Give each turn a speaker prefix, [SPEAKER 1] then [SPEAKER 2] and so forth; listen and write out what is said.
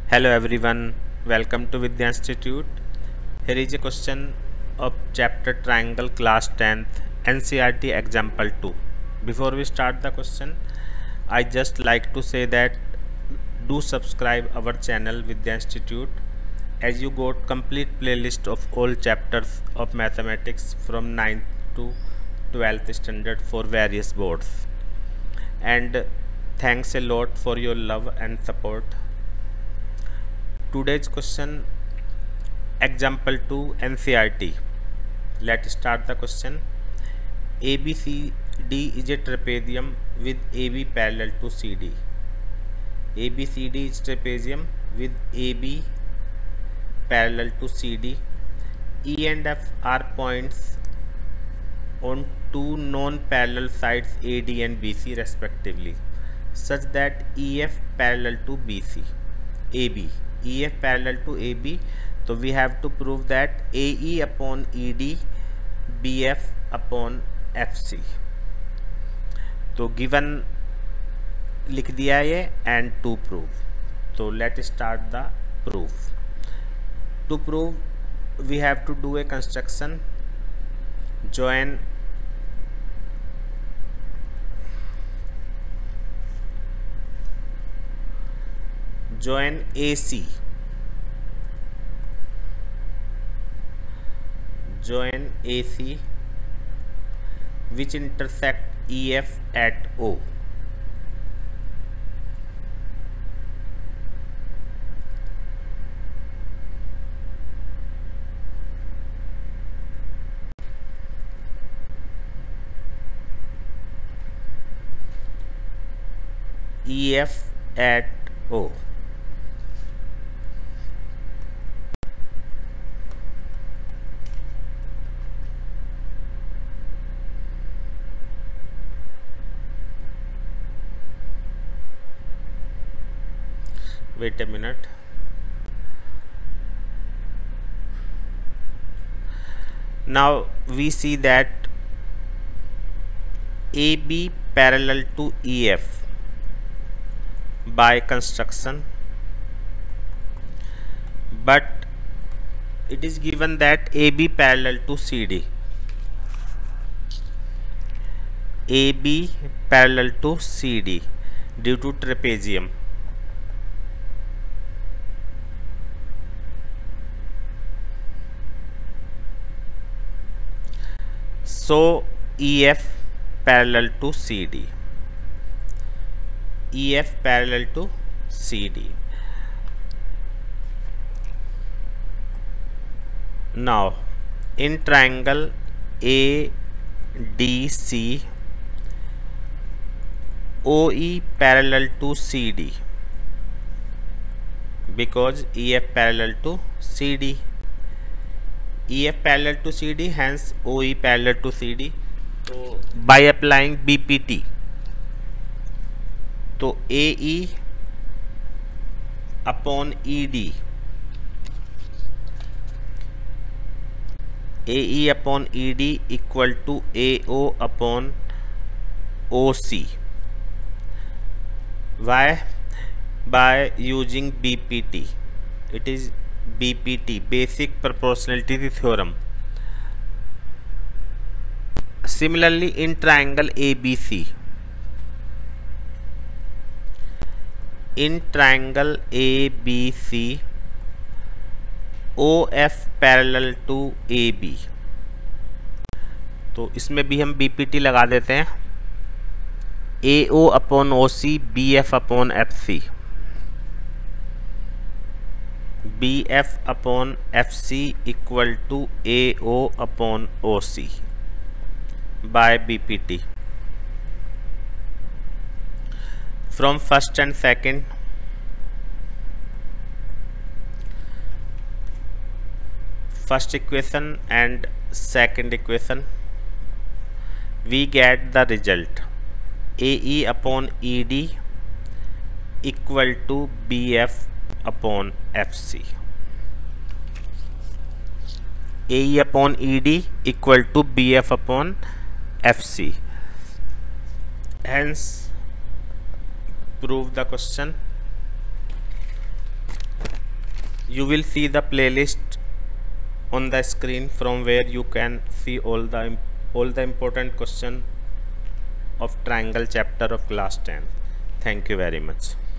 [SPEAKER 1] Hello everyone, welcome to Vidya Institute. Here is a question of chapter Triangle class 10th NCERT example 2. Before we start the question, I just like to say that do subscribe our channel Vidya Institute as you got complete playlist of all chapters of mathematics from 9th to 12th standard for various boards. And thanks a lot for your love and support. Today's question, example 2 NCERT. Let's start the question. ABCD is a trapezium with AB parallel to CD. ABCD is trapezium with AB parallel to CD. E and F are points on two non-parallel sides AD and BC respectively, such that EF parallel to BC. AB. EF parallel to AB, so we have to prove that AE upon ED BF upon FC. तो given लिख दिया ये and to prove. तो let start the proof. To prove we have to do a construction. join AC, which intersect EF at O. EF at O. Wait a minute. Now we see that AB parallel to EF by construction, but it is given that AB parallel to CD. AB parallel to CD due to trapezium. So EF parallel to CD. EF parallel to CD. Now in triangle ADC, OE parallel to CD because EF parallel to CD. EF parallel to CD, hence OE parallel to CD. So by applying BPT, तो AE upon ED, AE upon ED equal to AO upon OC. Why? By using BPT. It is BPT, basic proportionality theorem. Similarly in triangle ABC, OF parallel to AB, तो इसमें भी हम BPT लगा देते हैं. AO upon OC, BF upon FC. BF upon FC equal to AO upon OC by BPT. From first and second, first equation and second equation, we get the result AE upon ED equal to BF upon FC. AE upon ED equal to BF upon FC. Hence prove the question. You will see the playlist on the screen from where you can see all the important question of triangle chapter of class 10. Thank you very much.